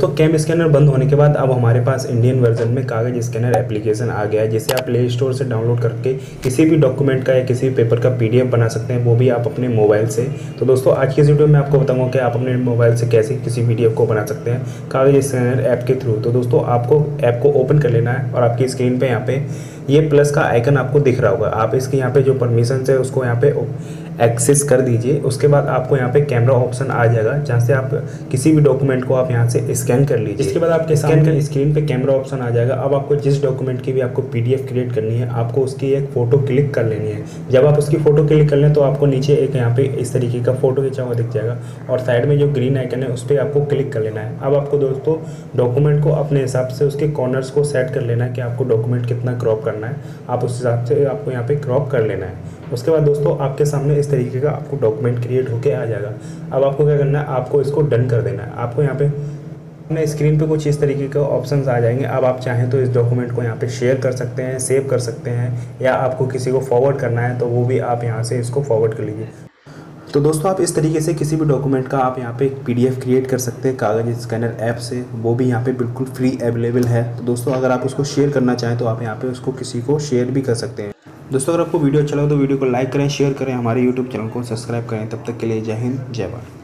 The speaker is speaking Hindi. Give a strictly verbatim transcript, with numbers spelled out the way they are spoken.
दोस्तों कैम स्कैनर बंद होने के बाद अब हमारे पास इंडियन वर्जन में कागज स्कैनर एप्लीकेशन आ गया है, जिसे आप प्ले स्टोर से डाउनलोड करके किसी भी डॉक्यूमेंट का या किसी भी पेपर का पीडीएफ बना सकते हैं, वो भी आप अपने मोबाइल से। तो दोस्तों आज की इस वीडियो में आपको बताऊंगा कि आप अपने मोबाइल से कैसे किसी पीडीएफ को बना सकते हैं कागज स्कैनर ऐप के थ्रू। तो दोस्तों आपको ऐप को ओपन कर लेना है और आपकी स्क्रीन पे यहाँ पे ये प्लस का आइकन आपको दिख रहा होगा। आप इसके यहाँ पे जो परमिशन है उसको यहाँ पे एक्सेस कर दीजिए। उसके बाद आपको यहाँ पे कैमरा ऑप्शन आ जाएगा, जहाँ से आप किसी भी डॉक्यूमेंट को आप यहाँ से स्कैन कर लीजिए। इसके बाद आपके स्कैन कर स्क्रीन पे कैमरा ऑप्शन आ जाएगा। अब आपको जिस डॉक्यूमेंट की भी आपको पीडीएफ क्रिएट करनी है, आपको उसकी एक फ़ोटो क्लिक कर लेनी है। जब आप उसकी फ़ोटो क्लिक कर लें तो आपको नीचे एक यहाँ पे इस तरीके का फ़ोटो खींचा हुआ दिख जाएगा और साइड में जो ग्रीन आइकन है उस पर आपको क्लिक कर लेना है। अब आपको दोस्तों डॉक्यूमेंट को अपने हिसाब से उसके कॉर्नर्स को सेट कर लेना है कि आपको डॉक्यूमेंट कितना क्रॉप करना है, आप उस हिसाब से आपको यहाँ पे क्रॉप कर लेना है। उसके बाद दोस्तों आपके सामने इस तरीके का आपको डॉक्यूमेंट क्रिएट होके आ जाएगा। अब आपको क्या करना है, आपको इसको डन कर देना है। आपको यहाँ पे अपने स्क्रीन पे कुछ इस तरीके के ऑप्शंस आ जाएंगे। अब आप चाहें तो इस डॉक्यूमेंट को यहाँ पे शेयर कर सकते हैं, सेव कर सकते हैं, या आपको किसी को फॉरवर्ड करना है तो वो भी आप यहाँ से इसको फॉरवर्ड कर लीजिए। तो दोस्तों आप इस तरीके से किसी भी डॉक्यूमेंट का आप यहाँ पे एक पीडीएफ क्रिएट कर सकते हैं कागज स्कैनर ऐप से, वो भी यहाँ पे बिल्कुल फ्री अवेलेबल है। तो दोस्तों अगर आप उसको शेयर करना चाहें तो आप यहाँ पे उसको किसी को शेयर भी कर सकते हैं। दोस्तों अगर आपको वीडियो अच्छा लगा तो वीडियो को लाइक करें, शेयर करें, हमारे यूट्यूब चैनल को सब्सक्राइब करें। तब तक के लिए जय हिंद, जय भारत।